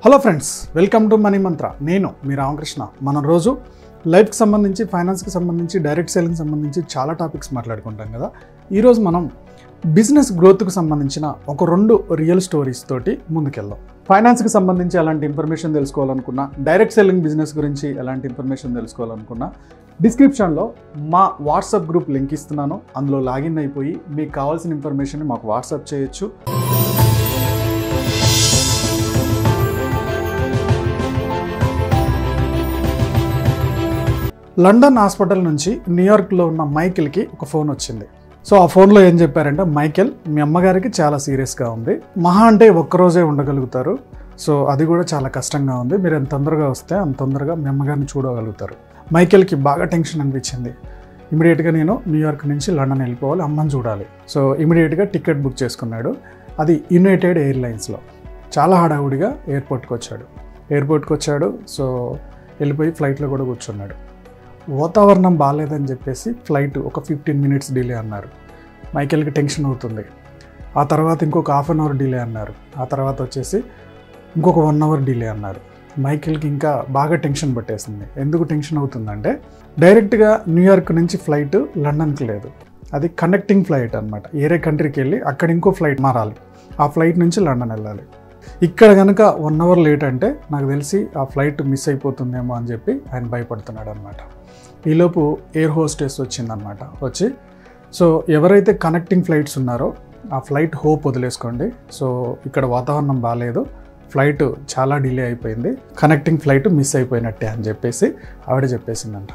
Hello friends, welcome to Money Mantra. నేను మీ రామకృష్ణ. మనం రోజు లైఫ్కి సంబంధించి, ఫైనాన్స్కి సంబంధించి, డైరెక్ట్ సెల్లింగ్ సంబంధించి చాలా టాపిక్స్ మాట్లాడుకుంటాం కదా. ఈరోజు మనం బిజినెస్ గ్రోత్కి సంబంధించిన ఒక 2 రియల్ స్టోరీస్ తోటి ముందుకెళ్దాం. ఫైనాన్స్కి సంబంధించి ఎలాంటి ఇన్ఫర్మేషన్ తెలుసుకోవాలనుకున్నా, డైరెక్ట్ సెల్లింగ్ బిజినెస్ గురించి ఎలాంటి ఇన్ఫర్మేషన్ తెలుసుకోవాలనుకున్నా, డిస్క్రిప్షన్లో మా వాట్సాప్ గ్రూప్ లింక్ ఇస్తున్నాను. అందులో లాగిన్ అయిపోయి మీకు కావాల్సిన ఇన్ఫర్మేషన్ మాకు వాట్సాప్ చేయొచ్చు. లండన్ హాస్పిటల్ నుంచి న్యూయార్క్లో ఉన్న మైకేల్కి ఒక ఫోన్ వచ్చింది. సో ఆ ఫోన్లో ఏం చెప్పారంటే, మైకేల్, మీ అమ్మగారికి చాలా సీరియస్గా ఉంది, మహా అంటే ఒక్కరోజే ఉండగలుగుతారు, సో అది కూడా చాలా కష్టంగా ఉంది, మీరు ఎంత తొందరగా వస్తే అంత తొందరగా మీ అమ్మగారిని చూడగలుగుతారు. మైకేల్కి బాగా టెన్షన్ అనిపించింది. ఇమీడియట్గా నేను న్యూయార్క్ నుంచి లండన్ వెళ్ళిపోవాలి, అమ్మని చూడాలి. సో ఇమీడియట్గా టికెట్ బుక్ చేసుకున్నాడు. అది యునైటెడ్ ఎయిర్లైన్స్లో. చాలా హడావుడిగా ఎయిర్పోర్ట్కి వచ్చాడు. సో వెళ్ళిపోయి ఫ్లైట్లో కూడా కూర్చున్నాడు. వాతావరణం బాగాలేదని చెప్పేసి ఫ్లైట్ ఒక 15 మినిట్స్ డిలే అన్నారు. మైకేల్కి టెన్షన్ అవుతుంది. ఆ తర్వాత ఇంకొక హాఫ్ అన్ అవర్ డిలే అన్నారు. ఆ తర్వాత వచ్చేసి ఇంకొక 1 అవర్ డిలే అన్నారు. మైకేల్కి ఇంకా బాగా టెన్షన్ పట్టేసింది. ఎందుకు టెన్షన్ అవుతుందంటే, డైరెక్ట్గా న్యూయార్క్ నుంచి ఫ్లైట్ లండన్కి లేదు, అది కనెక్టింగ్ ఫ్లైట్ అనమాట. వేరే కంట్రీకి వెళ్ళి అక్కడ ఇంకో ఫ్లైట్ మారాలి, ఆ ఫ్లైట్ నుంచి లండన్ వెళ్ళాలి. ఇక్కడ కనుక 1 అవర్ లేట్ అంటే నాకు తెలిసి ఆ ఫ్లైట్ మిస్ అయిపోతుందేమో అని చెప్పి ఆయన భయపడుతున్నాడు అనమాట. ఈలోపు ఎయిర్ హోస్టెస్ వచ్చిందనమాట. సో ఎవరైతే కనెక్టింగ్ ఫ్లైట్స్ ఉన్నారో ఆ ఫ్లైట్ హోప్ వదిలేసుకోండి, సో ఇక్కడ వాతావరణం బాగాలేదు, ఫ్లైట్ చాలా డిలే అయిపోయింది, కనెక్టింగ్ ఫ్లైట్ మిస్ అయిపోయినట్టే అని చెప్పేసి ఆవిడ చెప్పేసిందంట.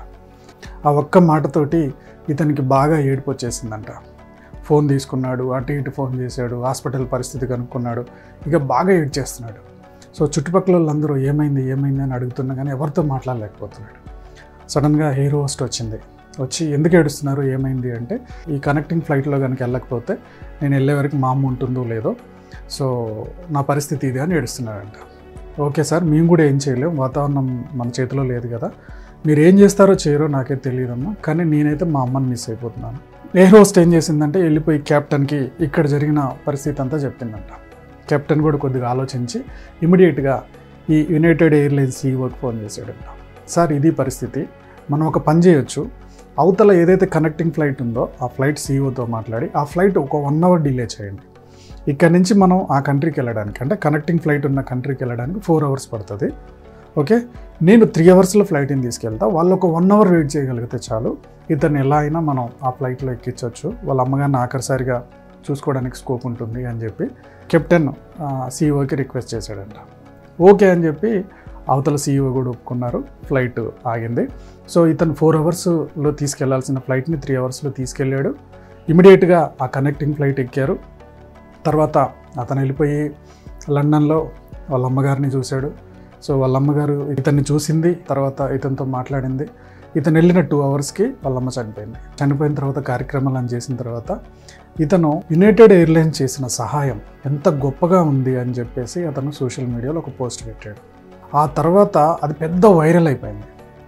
ఆ ఒక్క మాటతోటి ఇతనికి బాగా ఏడుపు వచ్చేసిందంట. ఫోన్ తీసుకున్నాడు, అటు ఇటు ఫోన్ చేశాడు, హాస్పిటల్ పరిస్థితి కనుక్కున్నాడు, ఇక బాగా ఏడ్చేస్తున్నాడు. సో చుట్టుపక్కల వాళ్ళందరూ ఏమైంది అని అడుగుతున్నా కానీ ఎవరితో మాట్లాడలేకపోతున్నాడు. సడన్గా ఎయిర్ హోస్ట్ వచ్చి ఎందుకు ఏడుస్తున్నారు, ఏమైంది అంటే, ఈ కనెక్టింగ్ ఫ్లైట్లో కనుక వెళ్ళకపోతే నేను వెళ్ళే వరకు మా అమ్మ ఉంటుందో లేదో, సో నా పరిస్థితి ఇది అని ఏడుస్తున్నాడంట. ఓకే సార్, మేము కూడా ఏం చేయలేము, వాతావరణం మన చేతిలో లేదు కదా, మీరు ఏం చేస్తారో చేయరో నాకే తెలియదమ్మా, కానీ నేనైతే మా అమ్మని మిస్ అయిపోతున్నాను. ఎయిర్ హోస్ట్ ఏం చేసిందంటే, వెళ్ళిపోయి కెప్టెన్కి ఇక్కడ జరిగిన పరిస్థితి అంతా చెప్పిందంట. కెప్టెన్ కూడా కొద్దిగా ఆలోచించి ఇమీడియట్గా ఈ యునైటెడ్ ఎయిర్లైన్స్ సీఈఓకి ఫోన్ చేశాడంట. సార్, ఇది పరిస్థితి, మనం ఒక పని చేయొచ్చు, అవతల ఏదైతే కనెక్టింగ్ ఫ్లైట్ ఉందో ఆ ఫ్లైట్ సీఈఓతో మాట్లాడి ఆ ఫ్లైట్ ఒక 1 అవర్ డిలే చేయండి. ఇక్కడ నుంచి మనం ఆ కంట్రీకి వెళ్ళడానికి, అంటే కనెక్టింగ్ ఫ్లైట్ ఉన్న కంట్రీకి వెళ్ళడానికి 4 అవర్స్ పడుతుంది. ఓకే, నేను 3 అవర్స్లో ఫ్లైట్ని తీసుకెళ్తా, వాళ్ళు ఒక 1 అవర్ వెయిట్ చేయగలిగితే చాలు, ఇతన్ని ఎలా అయినా మనం ఆ ఫ్లైట్లో ఎక్కించవచ్చు, వాళ్ళ అమ్మగారిని ఆఖరిసారిగా చూసుకోవడానికి స్కోప్ ఉంటుంది అని చెప్పి కెప్టెన్ సీఈఓకి రిక్వెస్ట్ చేశాడంట. ఓకే అని చెప్పి అవతల సీఈఓ కూడా ఒప్పుకున్నారు. ఫ్లైట్ ఆగింది. సో ఇతను 4 అవర్స్లో తీసుకెళ్లాల్సిన ఫ్లైట్ని 3 అవర్స్లో తీసుకెళ్ళాడు. ఇమీడియట్గా ఆ కనెక్టింగ్ ఫ్లైట్ ఎక్కారు. తర్వాత అతను వెళ్ళిపోయి లండన్లో వాళ్ళ అమ్మగారిని చూశాడు. సో వాళ్ళ అమ్మగారు ఇతన్ని చూసింది, తర్వాత ఇతనితో మాట్లాడింది. ఇతను వెళ్ళిన 2 అవర్స్కి వాళ్ళమ్మ చనిపోయింది. చనిపోయిన తర్వాత కార్యక్రమాలను చేసిన తర్వాత ఇతను యునైటెడ్ ఎయిర్లైన్స్ చేసిన సహాయం ఎంత గొప్పగా ఉంది అని చెప్పేసి అతను సోషల్ మీడియాలో ఒక పోస్ట్ పెట్టాడు. ఆ తర్వాత అది పెద్ద వైరల్ అయిపోయింది.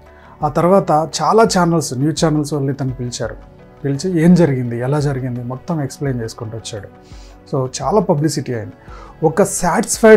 ఆ తర్వాత చాలా న్యూస్ ఛానల్స్ వాళ్ళు ఇతను పిలిచి ఏం జరిగింది, ఎలా జరిగింది మొత్తం ఎక్స్ప్లెయిన్ చేసుకుంటూ వచ్చాడు. సో చాలా పబ్లిసిటీ అయింది. ఒక సాటిస్ఫైడ్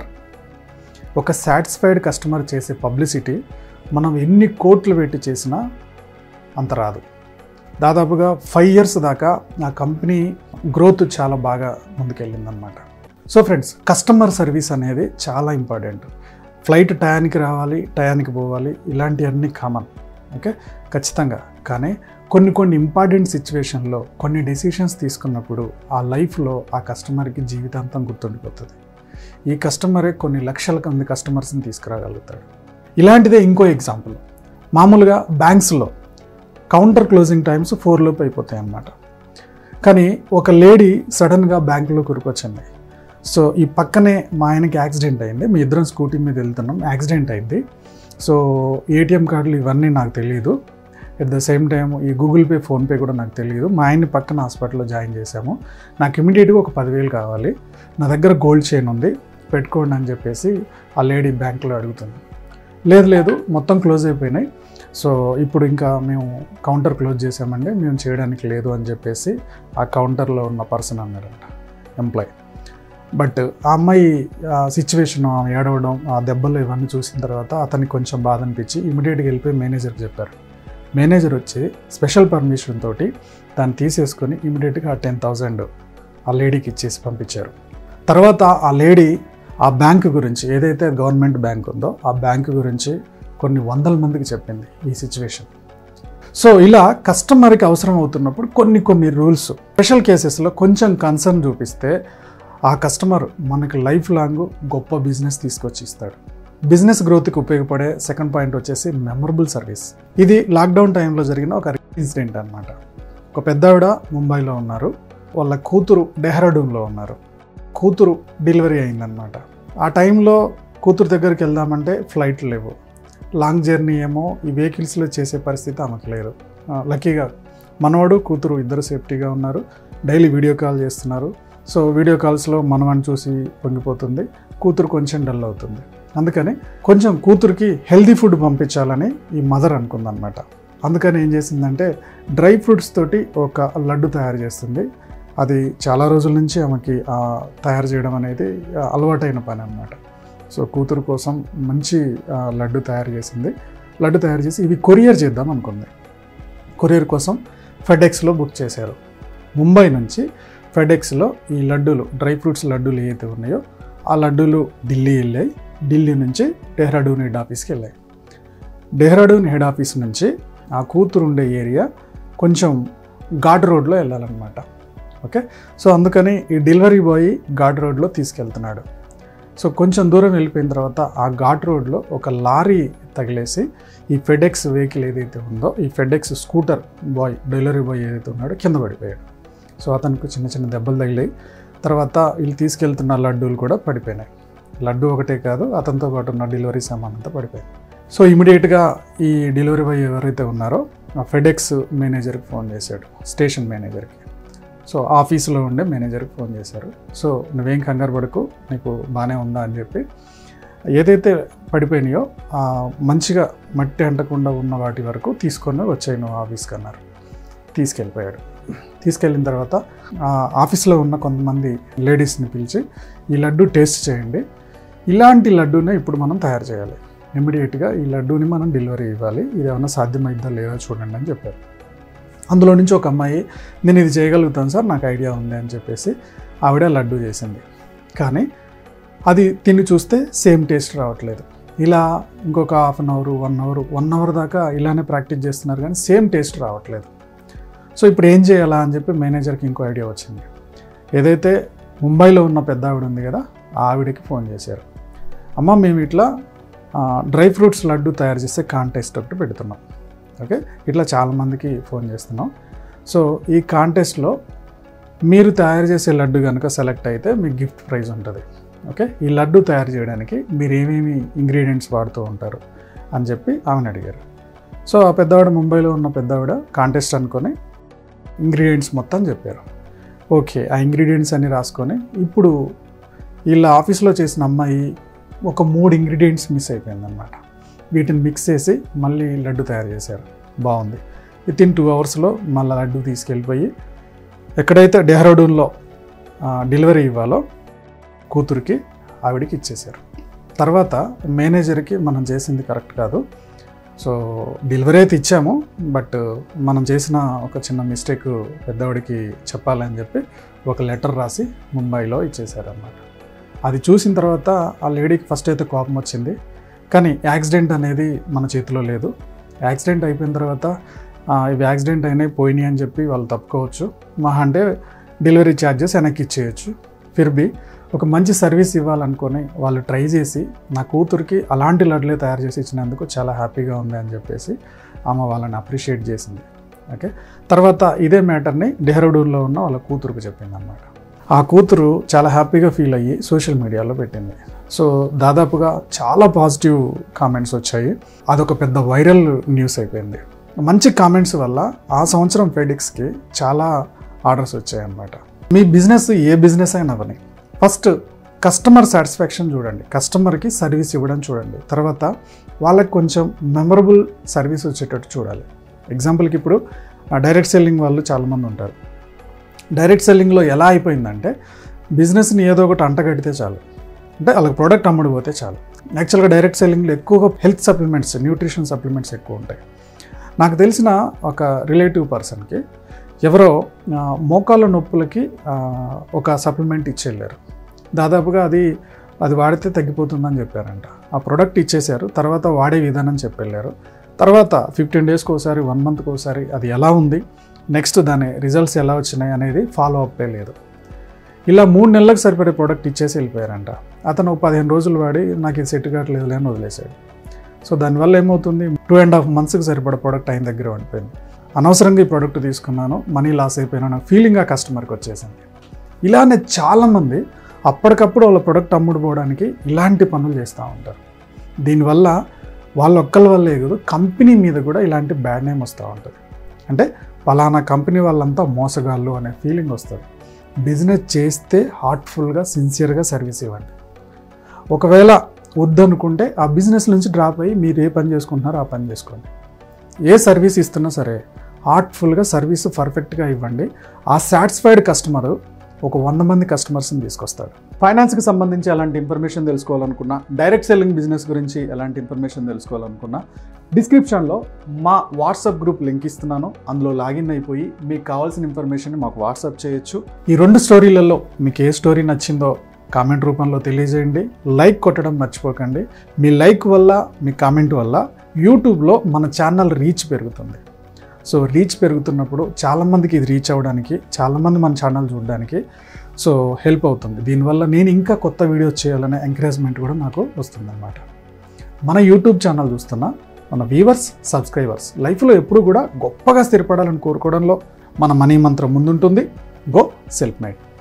కస్టమర్ చేసే పబ్లిసిటీ మనం ఎన్ని కోట్లు పెట్టి చేసినా అంత రాదు. దాదాపుగా 5 ఇయర్స్ దాకా ఆ కంపెనీ గ్రోత్ చాలా బాగా ముందుకెళ్ళిందనమాట. సో ఫ్రెండ్స్, కస్టమర్ సర్వీస్ అనేది చాలా ఇంపార్టెంట్. ఫ్లైట్ టయానికి రావాలి, టయానికి పోవాలి, ఇలాంటివన్నీ కామన్, ఓకే, ఖచ్చితంగా. కానీ కొన్ని ఇంపార్టెంట్ సిచ్యువేషన్లో కొన్ని డెసిషన్స్ తీసుకున్నప్పుడు ఆ లైఫ్లో ఆ కస్టమర్కి జీవితాంతం గుర్తుండిపోతుంది. ఈ కస్టమరే కొన్ని లక్షల మంది కస్టమర్స్ని తీసుకురాగలుగుతాడు. ఇలాంటిదే ఇంకో ఎగ్జాంపుల్. మామూలుగా బ్యాంక్స్లో కౌంటర్ క్లోజింగ్ టైమ్స్ 4 లోపు అయిపోతాయి అన్నమాట. కానీ ఒక లేడీ సడన్గా బ్యాంకులో కురుకొచ్చింది. సో ఈ పక్కనే మా ఆయనకి యాక్సిడెంట్ అయింది, మీ ఇద్దరం స్కూటీ మీద వెళ్తున్నాం, యాక్సిడెంట్ అయింది, సో ఏటీఎం కార్డులు ఇవన్నీ నాకు తెలియదు, ఎట్ ద సేమ్ టైం ఈ గూగుల్ పే, ఫోన్పే కూడా నాకు తెలియదు, మా ఆయన్ని పక్కన హాస్పిటల్లో జాయిన్ చేశాము, నాకు ఇమీడియట్గా ఒక 10,000 కావాలి, నా దగ్గర గోల్డ్ చైన్ ఉంది పెట్టుకోండి అని చెప్పేసి ఆ లేడీ బ్యాంకులో అడుగుతుంది. లేదు మొత్తం క్లోజ్ అయిపోయినాయి, సో ఇప్పుడు ఇంకా మేము కౌంటర్ క్లోజ్ చేసామండి, మేము చేయడానికి లేదు అని చెప్పేసి ఆ కౌంటర్లో ఉన్న పర్సన్ అన్నాడంట, ఎంప్లాయ్. బట్ ఆ అమ్మాయి సిచ్యువేషన్ ఏడవడం, ఆ దెబ్బలు ఇవన్నీ చూసిన తర్వాత అతనికి కొంచెం బాధ అనిపించి ఇమీడియట్గా వెళ్ళిపోయి మేనేజర్కి చెప్పారు. మేనేజర్ వచ్చి స్పెషల్ పర్మిషన్ తోటి దాన్ని తీసేసుకొని ఇమీడియట్గా ఆ 10,000 ఆ లేడీకి ఇచ్చేసి పంపించారు. తర్వాత ఆ లేడీ ఆ బ్యాంకు గురించి, ఏదైతే గవర్నమెంట్ బ్యాంక్ ఉందో ఆ బ్యాంకు గురించి కొన్ని వందల మందికి చెప్పింది ఈ సిచ్యువేషన్. సో ఇలా కస్టమర్కి అవసరం అవుతున్నప్పుడు కొన్ని రూల్స్, స్పెషల్ కేసెస్లో కొంచెం కన్సర్న్ చూపిస్తే ఆ కస్టమర్ మనకు లైఫ్ లాంగ్ గొప్ప బిజినెస్ తీసుకొచ్చి ఇస్తాడు. బిజినెస్ గ్రోత్కి ఉపయోగపడే సెకండ్ పాయింట్ వచ్చేసి మెమరబుల్ సర్వీస్. ఇది లాక్డౌన్ టైంలో జరిగిన ఒక ఇన్సిడెంట్ అనమాట. ఒక పెద్దావిడ ముంబైలో ఉన్నారు, వాళ్ళ కూతురు డెహ్రాడూన్లో ఉన్నారు. కూతురు డెలివరీ అయిందనమాట. ఆ టైంలో కూతురు దగ్గరికి వెళ్దామంటే ఫ్లైట్ లేవు, లాంగ్ జర్నీ ఏమో ఈ వెహికల్స్లో చేసే పరిస్థితి ఆమెకు లేదు. లక్కీగా మనవాడు కూతురు ఇద్దరు సేఫ్టీగా ఉన్నారు. డైలీ వీడియో కాల్ చేస్తున్నారు. సో వీడియో కాల్స్లో మనవాడిని చూసి పొంగిపోతుంది, కూతురు కొంచెం డల్ అవుతుంది. అందుకని కొంచెం కూతురికి హెల్తీ ఫుడ్ పంపించాలని ఈ మదర్ అనుకుందనమాట. అందుకని ఏం చేసిందంటే డ్రై ఫ్రూట్స్ తోటి ఒక లడ్డు తయారు చేస్తుంది. అది చాలా రోజుల నుంచి ఆమెకి తయారు చేయడం అనేది అలవాటైన పని అన్నమాట. సో కూతురు కోసం మంచి లడ్డు తయారు చేసింది. లడ్డు తయారు చేసి ఇవి కొరియర్ చేద్దాం అనుకుంది. కొరియర్ కోసం ఫెడెక్స్లో బుక్ చేశారు. ముంబై నుంచి ఫెడెక్స్లో ఈ లడ్డూలు, డ్రై ఫ్రూట్స్ లడ్డూలు ఏవైతే ఉన్నాయో ఆ లడ్డూలు ఢిల్లీ వెళ్ళాయి. ఢిల్లీ నుంచి డెహ్రాడూన్ హెడ్ ఆఫీస్కి వెళ్ళాయి. డెహ్రాడూన్ హెడ్ ఆఫీస్ నుంచి ఆ కూతురు ఉండే ఏరియా కొంచెం ఘాట్ రోడ్లో వెళ్ళాలన్నమాట. ఓకే, సో అందుకని ఈ డెలివరీ బాయ్ ఘాట్ రోడ్లో తీసుకెళ్తున్నాడు. సో కొంచెం దూరం వెళ్ళిపోయిన తర్వాత ఆ ఘాట్ రోడ్లో ఒక లారీ తగిలేసి ఈ ఫెడెక్స్ వెహికల్ ఏదైతే ఉందో, ఈ FedEx scooter boy, delivery boy ఏదైతే ఉన్నాడో కింద పడిపోయాడు. సో అతనికి చిన్న దెబ్బలు తగిలాయి. తర్వాత వీళ్ళు తీసుకెళ్తున్న లడ్డూలు కూడా పడిపోయినాయి. లడ్డు ఒకటే కాదు, అతనితో పాటు ఉన్న డెలివరీ సామాన్ అంతా పడిపోయింది. సో ఇమీడియట్గా ఈ డెలివరీ బాయ్ ఎవరైతే ఉన్నారో ఆ ఫెడెక్స్ మేనేజర్కి ఫోన్ చేశాడు, స్టేషన్ మేనేజర్కి. సో ఆఫీసులో ఉండే మేనేజర్కి ఫోన్ చేశారు. సో నువ్వేం కంగారు పడకు, నీకు బాగానే ఉందా అని చెప్పి ఏదైతే పడిపోయినాయో మంచిగా మట్టి అంటకుండా ఉన్న వాటి వరకు తీసుకొని వచ్చాయి నువ్వు ఆఫీస్కి అన్నారు. తీసుకెళ్ళిపోయాడు. తీసుకెళ్ళిన తర్వాత ఆఫీస్లో ఉన్న కొంతమంది లేడీస్ని పిలిచి ఈ లడ్డు టేస్ట్ చేయండి, ఇలాంటి లడ్డూనే ఇప్పుడు మనం తయారు చేయాలి, ఇమ్మీడియట్గా ఈ లడ్డూని మనం డెలివరీ ఇవ్వాలి, ఇది ఏమన్నా సాధ్యమైద్దా లేదా చూడండి అని చెప్పారు. అందులో నుంచి ఒక అమ్మాయి నేను ఇది చేయగలుగుతాను సార్, నాకు ఐడియా ఉంది అని చెప్పేసి ఆవిడ లడ్డు చేసింది. కానీ అది తిని చూస్తే సేమ్ టేస్ట్ రావట్లేదు. ఇలా ఇంకొక హాఫ్ అన్ అవర్, 1 అవర్ దాకా ఇలానే ప్రాక్టీస్ చేస్తున్నారు కానీ సేమ్ టేస్ట్ రావట్లేదు. సో ఇప్పుడు ఏం చేయాలా అని చెప్పి మేనేజర్కి ఇంకో ఐడియా వచ్చింది. ఏదైతే ముంబైలో ఉన్న పెద్ద ఆవిడ ఉంది కదా, ఆ ఆవిడకి ఫోన్ చేశారు. అమ్మ, మేము ఇట్లా డ్రై ఫ్రూట్స్ లడ్డు తయారు చేసే కాంటెస్ట్ ఒకటి పెడుతున్నాం. ఓకే, ఇట్లా చాలామందికి ఫోన్ చేస్తున్నాం. సో ఈ కాంటెస్ట్లో మీరు తయారు చేసే లడ్డు కనుక సెలెక్ట్ అయితే మీకు గిఫ్ట్ ప్రైజ్ ఉంటుంది. ఓకే, ఈ లడ్డు తయారు చేయడానికి మీరు ఏమేమి ఇంగ్రీడియంట్స్ వాడుతూ ఉంటారు అని చెప్పి ఆమెను అడిగారు. సో ఆ పెద్దవాడు, ముంబైలో ఉన్న పెద్దవాడు కాంటెస్ట్ అనుకొని ఇంగ్రీడియంట్స్ మొత్తం చెప్పారు. ఓకే, ఆ ఇంగ్రీడియంట్స్ అన్నీ రాసుకొని ఇప్పుడు వీళ్ళ ఆఫీస్లో చేసిన అమ్మాయి ఒక 3 ఇంగ్రీడియంట్స్ మిస్ అయిపోయిందన్నమాట. వీటిని మిక్స్ చేసి మళ్ళీ లడ్డు తయారు చేశారు. బాగుంది. వితిన్ 2 అవర్స్లో మళ్ళీ లడ్డు తీసుకెళ్ళిపోయి ఎక్కడైతే డెహ్రాడూన్లో డెలివరీ ఇవ్వాలో కూతురికి ఆవిడికి ఇచ్చేశారు. తర్వాత మేనేజర్కి మనం చేసింది కరెక్ట్ కాదు, సో డెలివరీ అయితే ఇచ్చాము, బట్ మనం చేసిన ఒక చిన్న మిస్టేక్ పెద్దవాడికి చెప్పాలని చెప్పి ఒక లెటర్ రాసి ముంబైలో ఇచ్చేశారు అన్నమాట. అది చూసిన తర్వాత ఆ లేడీకి ఫస్ట్ అయితే కోపం వచ్చింది. కానీ యాక్సిడెంట్ అనేది మన చేతిలో లేదు. యాక్సిడెంట్ అయిపోయిన తర్వాత ఇవి యాక్సిడెంట్ అయినాయి, పోయినాయి అని చెప్పి వాళ్ళు తప్పుకోవచ్చు, మహా అంటే డెలివరీ ఛార్జెస్ వెనక్కి ఇచ్చేయచ్చు. ఫిర్బీ ఒక మంచి సర్వీస్ ఇవ్వాలనుకొని వాళ్ళు ట్రై చేసి నా కూతురికి అలాంటి లడ్లే తయారు చేసి ఇచ్చినందుకు చాలా హ్యాపీగా ఉంది అని చెప్పేసి ఆమె వాళ్ళని అప్రిషియేట్ చేసింది. ఓకే, తర్వాత ఇదే మ్యాటర్ని డెహ్రాడూన్లో ఉన్న వాళ్ళ కూతురుకు చెప్పింది అన్నమాట. ఆ కూతురు చాలా హ్యాపీగా ఫీల్ అయ్యి సోషల్ మీడియాలో పెట్టింది. సో దాదాపుగా చాలా పాజిటివ్ కామెంట్స్ వచ్చాయి. అదొక పెద్ద వైరల్ న్యూస్ అయిపోయింది. మంచి కామెంట్స్ వల్ల ఆ సంవత్సరం ఫెడెక్స్కి చాలా ఆర్డర్స్ వచ్చాయన్నమాట. మీ బిజినెస్ ఏ బిజినెస్ అయినా అవని, ఫస్ట్ కస్టమర్ సాటిస్ఫాక్షన్ చూడండి, కస్టమర్కి సర్వీస్ ఇవ్వడం చూడండి, తర్వాత వాళ్ళకి కొంచెం మెమరబుల్ సర్వీస్ వచ్చేటట్టు చూడాలి. ఎగ్జాంపుల్కి ఇప్పుడు డైరెక్ట్ సెల్లింగ్ వాళ్ళు చాలామంది ఉంటారు. డైరెక్ట్ సెల్లింగ్లో ఎలా అయిపోయిందంటే బిజినెస్ని ఏదో ఒకటి అంటగడితే చాలు, అంటే వాళ్ళకి ప్రోడక్ట్ అమ్ముడిపోతే చాలు. యాక్చువల్గా డైరెక్ట్ సెల్లింగ్లో ఎక్కువగా హెల్త్ సప్లిమెంట్స్, న్యూట్రిషన్ సప్లిమెంట్స్ ఎక్కువ ఉంటాయి. నాకు తెలిసిన ఒక రిలేటివ్ పర్సన్కి ఎవరో మోకాళ్ళ నొప్పులకి ఒక సప్లిమెంట్ ఇచ్చి వెళ్ళారు. దాదాపుగా అది వాడితే తగ్గిపోతుందని చెప్పారంట. ఆ ప్రోడక్ట్ ఇచ్చేశారు, తర్వాత వాడే విధానం చెప్పి వెళ్ళారు. తర్వాత 15 డేస్కి ఒకసారి, 1 మంత్కి ఒకసారి అది ఎలా ఉంది, నెక్స్ట్ దాని రిజల్ట్స్ ఎలా వచ్చినాయి అనేది ఫాలో అప్ లేదు. ఇలా 3 నెలలకు సరిపడే ప్రోడక్ట్ ఇచ్చేసి వెళ్ళిపోయారంట. అతను 15 రోజులు వాడి నాకు ఇది సెట్ కావట్లేదు అని వదిలేశాడు. సో దానివల్ల ఏమవుతుంది, 2.5 మంత్స్కి సరిపడే ప్రోడక్ట్ ఆయన దగ్గర ఉండిపోయింది. అనవసరంగా ఈ ప్రోడక్ట్ తీసుకున్నాను, మనీ లాస్ అయిపోయినా నాకు ఫీలింగ్ ఆ కస్టమర్కి వచ్చేసింది. ఇలానే చాలామంది అప్పటికప్పుడు వాళ్ళ ప్రోడక్ట్ అమ్ముడుపోవడానికి ఇలాంటి పనులు చేస్తూ ఉంటారు. దీనివల్ల వాళ్ళ ఒక్కళ్ళ వల్లే కాదు, కంపెనీ మీద కూడా ఇలాంటి బ్యాడ్ నేమ్ వస్తూ ఉంటుంది. అంటే పలానా కంపెనీ వాళ్ళంతా మోసగాళ్ళు అనే ఫీలింగ్ వస్తుంది. బిజినెస్ చేస్తే హార్ట్ఫుల్గా, సిన్సియర్గా సర్వీస్ ఇవ్వండి. ఒకవేళ వద్దనుకుంటే ఆ బిజినెస్ నుంచి డ్రాప్ అయ్యి మీరు ఏ పని చేసుకుంటున్నారో ఆ పని చేసుకోండి. ఏ సర్వీస్ ఇస్తున్నా సరే హార్ట్ఫుల్గా సర్వీస్ పర్ఫెక్ట్గా ఇవ్వండి. ఆ సాటిస్ఫైడ్ కస్టమరు ఒక 100 మంది కస్టమర్స్ని తీసుకొస్తాడు. ఫైనాన్స్కి సంబంధించి ఎలాంటి ఇన్ఫర్మేషన్ తెలుసుకోవాలనుకున్నా, డైరెక్ట్ సెల్లింగ్ బిజినెస్ గురించి ఎలాంటి ఇన్ఫర్మేషన్ తెలుసుకోవాలనుకున్నా, డిస్క్రిప్షన్లో మా వాట్సాప్ గ్రూప్ లింక్ ఇస్తున్నాను. అందులో లాగిన్ అయిపోయి మీకు కావాల్సిన ఇన్ఫర్మేషన్ని మాకు వాట్సాప్ చేయొచ్చు. ఈ 2 స్టోరీలలో మీకు ఏ స్టోరీ నచ్చిందో కామెంట్ రూపంలో తెలియజేయండి. లైక్ కొట్టడం మర్చిపోకండి. మీ లైక్ వల్ల, మీ కామెంట్ వల్ల యూట్యూబ్లో మన ఛానల్ రీచ్ పెరుగుతుంది. సో రీచ్ పెరుగుతున్నప్పుడు చాలామందికి ఇది రీచ్ అవ్వడానికి, చాలామంది మన ఛానల్ చూడడానికి సో హెల్ప్ అవుతుంది. దీనివల్ల నేను ఇంకా కొత్త వీడియోస్ చేయాలనే ఎంకరేజ్మెంట్ కూడా నాకు వస్తుందన్నమాట. మన యూట్యూబ్ ఛానల్ చూస్తున్న మన వ్యూవర్స్, సబ్స్క్రైబర్స్ లైఫ్లో ఎప్పుడు కూడా గొప్పగా స్థిరపడాలని కోరుకోవడంలో మన మనీ మంత్రం ముందుంటుంది. Go self made.